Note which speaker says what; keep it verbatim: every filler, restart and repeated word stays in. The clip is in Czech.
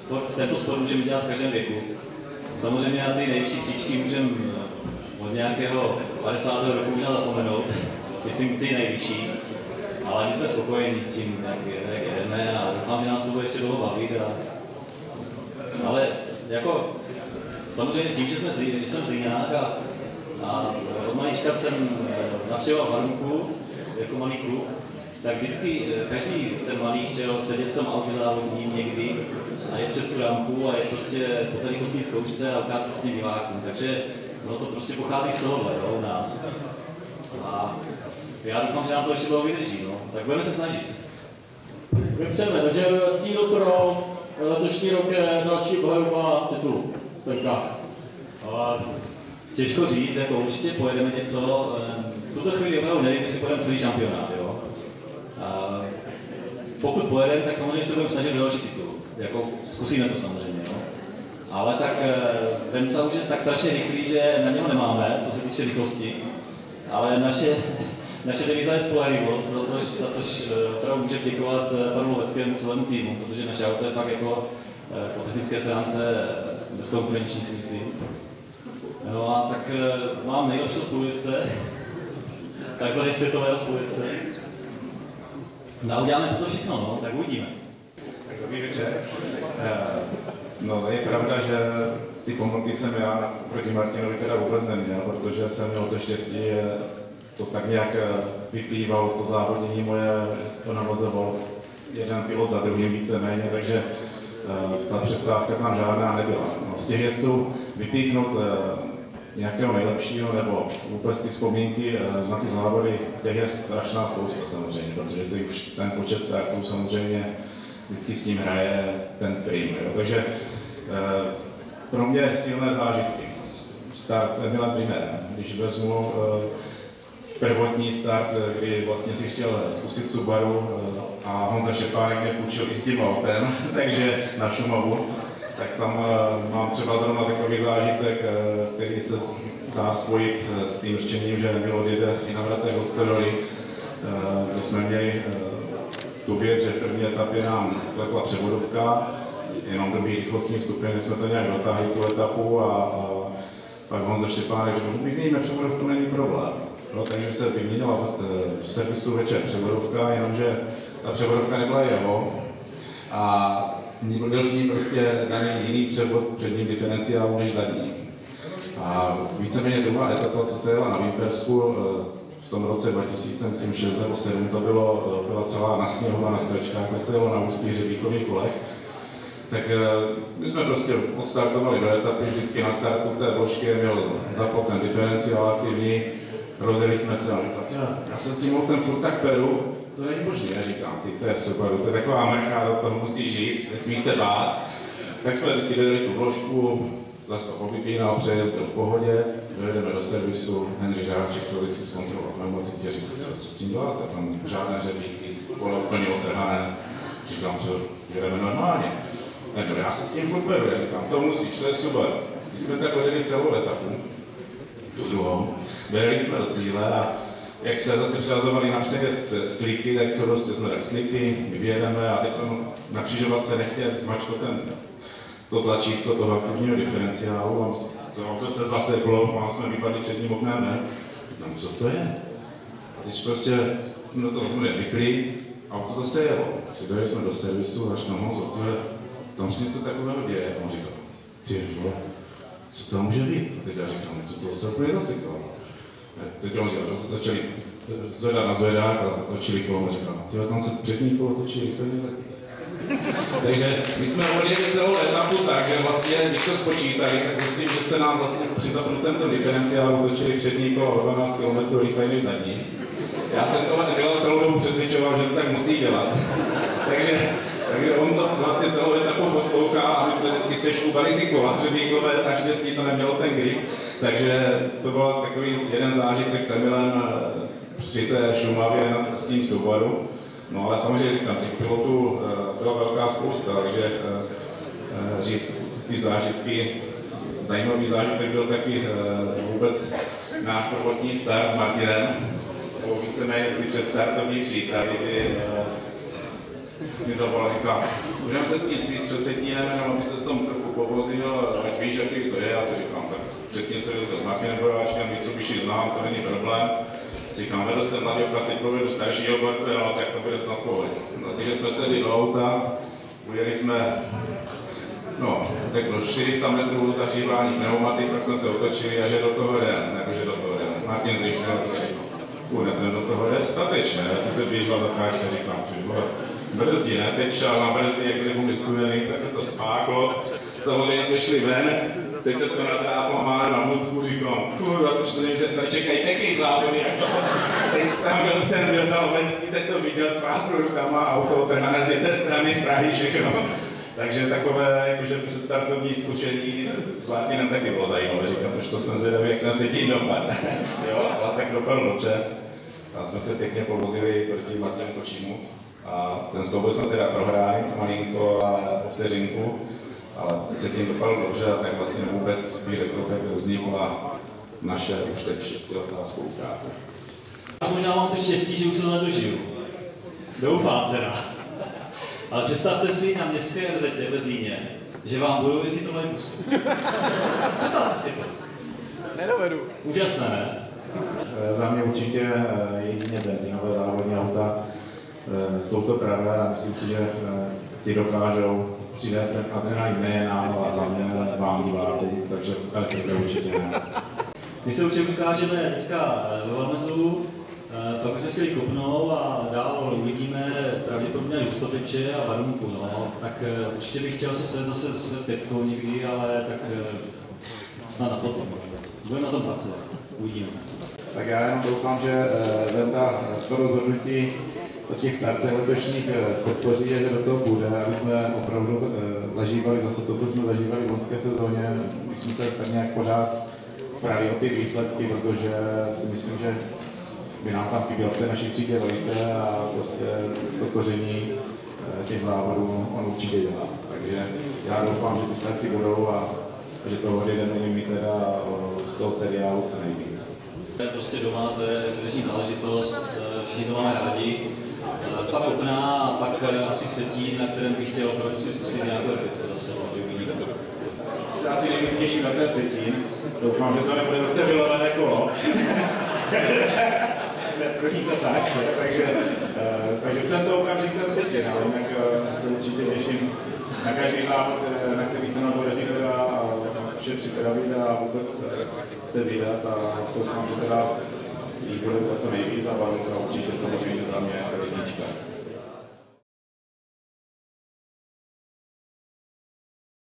Speaker 1: sport, tento sport můžeme dělat v každém věku. Samozřejmě na ty nejvyšší příčky můžeme od nějakého padesátého roku možná zapomenout, myslím ty nejvyšší, ale my jsme spokojení s tím, jak, jak jedeme a doufám, že nás to bude ještě dlouho bavit. A, ale jako samozřejmě tím, že, jsme zlí, že jsem Zlíňák a, a od malička jsem navštěvoval Varunku jako malý kluk, tak vždycky každý ten malý chtěl sedět v tom autě závodním někdy a je přes tu rampu a je prostě po té rychlostní zkoušce a ukázat se tím divákům. Takže no, to prostě pochází z tohohle, jo, u nás. A já doufám, že nám to ještě dlouho vydrží, no. Tak budeme se snažit.
Speaker 2: Chceme, takže cíl pro letošní rok je další obhajoba titulu v Penkách.
Speaker 1: Těžko říct, jako určitě pojedeme něco. V tuto chvíli opravdu nevím, jestli pojedeme celý šampionát, jo. A pokud pojedeme, tak samozřejmě se budeme snažit do další titul. Jako zkusíme to samozřejmě, no. Ale tak Venca už je tak strašně rychlý, že na něho nemáme, co se týče rychlosti. Ale naše, naše devíza je spolehlivost, za což, za což opravdu může děkovat panu Loveckému celému týmu, protože naše auto je fakt jako po technické stránce bezkonkurenční, si myslím. No a tak mám nejlepšího spolujezdce, takzvaný světového spolujezdce. No a uděláme to všechno, no, tak uvidíme.
Speaker 3: Tak dobrý večer. No, je pravda, že ty pomlky jsem já proti Martinovi teda vůbec neměl, protože jsem měl to štěstí, že to tak nějak vyplývalo z toho závodění moje, to navazoval jeden pilot za druhým víceméně, takže ta přestávka tam žádná nebyla. No, z těch jezdců vypíchnout nějakého nejlepšího nebo vůbec ty vzpomínky na ty závody, těch je strašná spousta samozřejmě, protože ty už ten počet startů samozřejmě vždycky s ním hraje ten trim. Jo. Takže pro mě silné zážitky. Start s Emilem Trimerem, když vezmu prvotní start, kdy vlastně si chtěl zkusit Subaru a Honza Štěpánek mě půjčil i s tím autem, takže na Šumavu, tak tam mám třeba zrovna takový zážitek, který se dá spojit s tím řečením, že Emil odjede i na vratech od Steroli, kde jsme měli tu věc, že v první etapě nám klepla převodovka, jenom druhý rychlostní stupeň, jsme to nějak dotáhli tu etapu a, a pak Honza Štěpánek řekl, že vyměníme převodovku, není problém. No, takže se vyměnila v servisu večer převodovka, jenomže ta převodovka nebyla jeho a byl v ní prostě daný jiný převod předním diferenciálu než zadní. A víceméně druhá etapa, co se jela na Výpersku, v tom roce dva tisíce šest nebo sedm to bylo, byla celá na sněhu a na strečkách, tak se jelo na úzkých hřebíkových kolech. Tak my jsme prostě odstartovali do etapy, vždycky na startu té vložky měl zaplat ten diferenciál aktivní, rozjeli jsme se a říkal, já se s tím autem furt tak peru, to není možné, já říkám, ty, to je super, to je taková mrcha, do toho musí žít, nesmíš se bát. Tak jsme vždycky dojeli tu vložku, zase to povypínal, přejezd byl v pohodě, dojedeme do servisu, Henry Žáček to vždycky zkontroloval pneumatiky a říkal, co, co s tím děláte, tam žádné řebíky, kolo úplně otrhané, říkám, co, jedeme normálně. No, já se s tím furt peru, říkám, to musíš, to je super. My jsme tak odjeli celou etapu, tu druhou, dojeli jsme do cíle a jak se zase přehazovali na přejezd sliky, tak prostě jsme tak sliky, my vyjedeme a teď na křižovatce nechtěl zmačko ten, to tlačítko toho aktivního diferenciálu a to auto se zaseklo a jsme vypadli předním oknem, ne? Říkám, co to je? A teď prostě no to vypli, auto zase jelo. Tak si dojeli jsme do servisu a říkám, Honzo, to je, tam se něco takového děje. A on říkal, ty vole, co tam může být? A teď já říkám, co to se úplně zaseklo. Teď on říkal, začali zvedat na zvedák a točili kolem a říkal, tyhle, tam se přední kolo točí rychle. Takže my jsme odjeli celou etapu tak, že vlastně, když to spočítali, tak zjistím, že se nám vlastně při zapnutém diferenciálu točili přední kolo o dvanáct kilometrů rychleji než zadní. Já jsem tohle nedělal celou dobu, přesvědčoval, že to tak musí dělat. takže, takže on to vlastně celou etapu poslouchá a my jsme vždycky seškubali ty kola, že výkové naštěstí to nemělo ten grip. Takže to byl takový jeden zážitek s Emilem při té Šumavě s tím Subaru. No ale samozřejmě říkám, těch pilotů byla velká spousta, takže říct ty zážitky, zajímavý zážitek byl taky vůbec náš prvotní start s Martinem, nebo víceméně ty předstartovní přípravy, kdy mi zavolal, říká, můžeme se s tím svíst před Vsetínem, jenom aby se s tom trochu povozil, ať víš, jaký to je, a to říkám, tak předtím se vyzval s Martinem Bojováčkem, Mitsubishi znám, to není problém. Říkám, vedl jsem na Jocha, teď povedu staršího borce, no tak to bude snad v pohodě. No, takže jsme sedli do auta, ujeli jsme, no, řeknu, čtyři sta metrů zařívání pneumatik, pak jsme se otočili a že do toho jdem, nebo že do toho jdem. Martin zrychlil, to říkám, kurde, ten do toho jde statečně, ty se běžela za káčka, říkám, že boha, brzdí, ne, teď šel na brzdy, jak kdyby byl studený, tak se to spáchlo, samozřejmě jsme šli ven, teď se to nadráplo, máme na vnutku, říkám, kurva, to što že tady čekají pěkný závody, jako. Teď tam byl ten Vilda Lovenský, teď to viděl s práskou rukama, auto otrhané z jedné strany Prahy, všechno. Takže takové jakože předstartovní zkušení s Martinem taky bylo zajímavé, říkám, protože to jsem zvědavý, jak ten Vsetín dopadne. Jo, ale tak dopadl dobře. Tam jsme se pěkně povozili proti Martinu Kočímu a ten souboj jsme teda prohráli, malinko, ale o vteřinku. Ale Vsetín dopadl dobře a tak vlastně vůbec bych řekl, tak vznikla naše už teď šestiletá spolupráce.
Speaker 1: Možná mám to štěstí, že už se to nedožiju. Doufám teda. Ale představte si na městské er zetě ve Zlíně, že vám budou jezdit trolejbusy. Představte si to.
Speaker 4: Nedovedu.
Speaker 1: Úžasné, ne?
Speaker 3: Za mě určitě jedině benzínové závodní auta. Jsou to pravé a myslím si, že ty dokážou přinést ten adrenalin nejen nám, ale hlavně vám divákům, takže elektrika určitě ne.
Speaker 1: My se určitě ukážeme teďka ve Valmezu, pak jsme chtěli kopnout a dál uvidíme pravděpodobně Justoteče a Varunku, no. Tak určitě bych chtěl se svést zase s Pětkou někdy, ale tak snad na podzim. Budeme na tom pracovat, uvidíme.
Speaker 3: Tak já jenom doufám, že Venda to rozhodnutí o těch startech letošních podpoří, že do toho bude, aby jsme opravdu zažívali zase to, co jsme zažívali v loňské sezóně. Myslím se tak nějak pořád právě o ty výsledky, protože si myslím, že by nám tam chybělo v té naší třídě velice a prostě to koření těch závodů on určitě dělá. Takže já doufám, že ty starty budou a že to odjedeme mít teda z toho seriálu co nejvíc.
Speaker 1: Prostě doma to je srdeční záležitost, všichni to máme rádi. Pak Okna a pak asi Vsetín, na kterém bych chtěl opravdu si zkusit nějakou bitvu zase, uvidíme.
Speaker 3: Se asi nejvíc těším na ten Vsetín. Doufám, že to nebude zase vylovené kolo. Netroší to tak, takže, takže v tento okamžik ten Vsetín, ale jinak se určitě těším na každý závod, na který se nám podaří teda vše připravit a vůbec se vydat a doufám, že teda jich bude co nejvíc a Varunka určitě samozřejmě za mě jednička.